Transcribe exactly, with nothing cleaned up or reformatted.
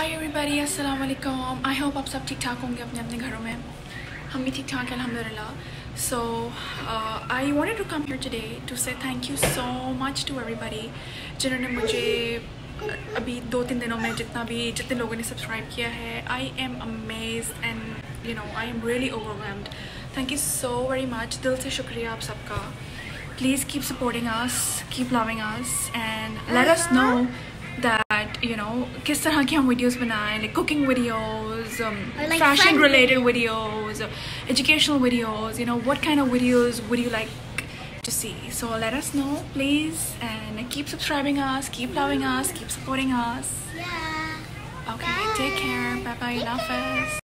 Hi everybody, अस्सलाम वालेकुम। I hope आप सब ठीक ठाक होंगे अपने अपने घरों में। हम भी ठीक ठाक हैं अल्हम्दुलिल्लाह। So I wanted to come here today to say thank you so much to everybody जिन्होंने मुझे अभी दो तीन दिनों में जितना भी जितने लोगों ने सब्सक्राइब किया है। I am amazed and you know I am really overwhelmed. Thank you so very much, दिल से शुक्रिया आप सबका। Please keep supporting us, keep loving us and let us know that you know किस तरह की हम वीडियोस बनाएं, like cooking videos, um, like fashion related videos, educational videos, you know what kind of videos would you like to see. So let us know please and keep subscribing us, keep loving us, keep supporting us. Yeah. Okay, Bye. take care, bye bye, love us.